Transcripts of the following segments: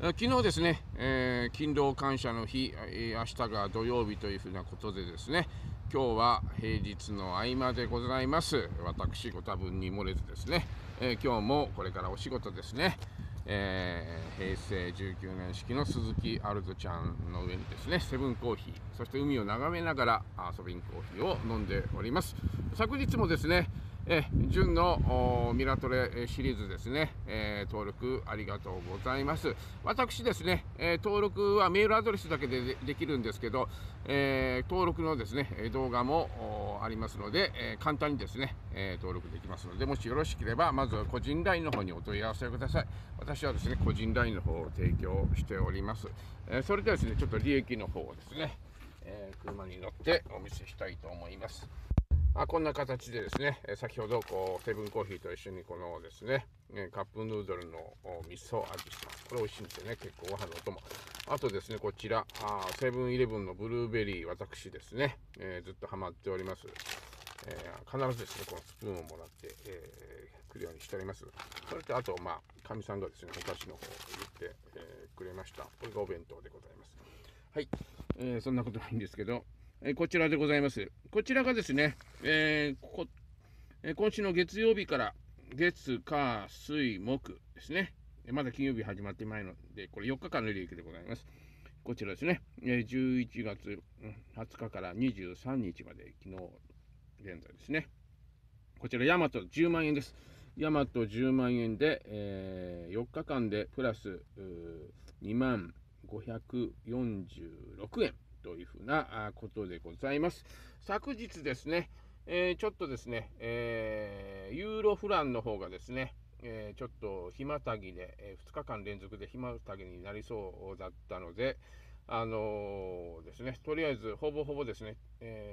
昨日ですね、勤労感謝の日、明日が土曜日というふうなことでですね、今日は平日の合間でございます。私ご多分に漏れずですね、今日もこれからお仕事ですね、平成19年式の鈴木アルトちゃんの上にですね、セブンコーヒー、そして海を眺めながらセブンコーヒーを飲んでおります。昨日もですね、純のミラトレシリーズですね、登録ありがとうございます。私ですね、登録はメールアドレスだけでできるんですけど、登録のですね、動画もありますので、簡単にですね、登録できますので、もしよろしければ、まずは個人 LINE の方にお問い合わせください。私はですね、個人 LINE の方を提供しております。それではですね、ちょっと利益の方をですね、車に乗ってお見せしたいと思います。こんな形でですね、先ほどセブンコーヒーと一緒にこのですね、カップヌードルの味噌味してます。これ美味しいんですよね。結構ご飯のお供。あとですね、こちら、セブンイレブンのブルーベリー、私ですね、ずっとハマっております。必ずですね、このスプーンをもらって、くるようにしております。それと、あと、かみさんがですね、お菓子の方を言って、くれました。これがお弁当でございます。はい。そんなことないんですけど、こちらでございます。こちらがですね、今週の月曜日から月、火、水、木ですね。まだ金曜日始まっていないので、これ4日間の利益でございます。こちらですね、11月20日から23日まで、昨日現在ですね。こちら、ヤマト10万円です。ヤマト10万円で、4日間でプラス2万546円。というふうなことでございます。昨日ですね、ちょっとですね、ユーロフランの方がですね、ちょっとひまたぎで、2日間連続でひまたぎになりそうだったので、ですね、とりあえずほぼほぼですね、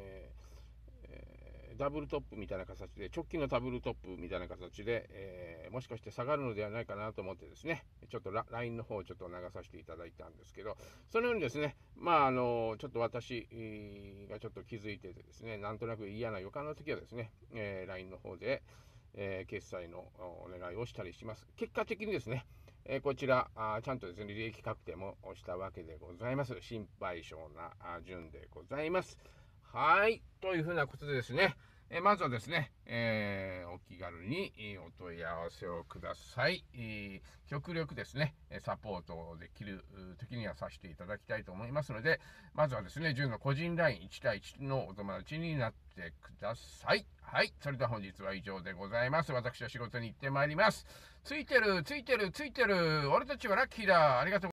ダブルトップみたいな形で、直近のダブルトップみたいな形で、もしかして下がるのではないかなと思ってですね、ちょっとLINE の方をちょっと流させていただいたんですけど、そのようにですね、ちょっと私がちょっと気づいててですね、なんとなく嫌な予感の時はですね、LINE の方で、決済のお願いをしたりします。結果的にですね、こちらちゃんとですね、利益確定もしたわけでございます。心配性な順でございます。はい。というふうなことでですね、まずはですね、お気軽にお問い合わせをください。極力ですね、サポートできる時にはさせていただきたいと思いますので、まずはですね、純の個人 LINE1 対1のお友達になってください。はい。それでは本日は以上でございます。私は仕事に行ってまいります。ついてる、ついてる、ついてる。俺たちはラッキーだ。ありがとう。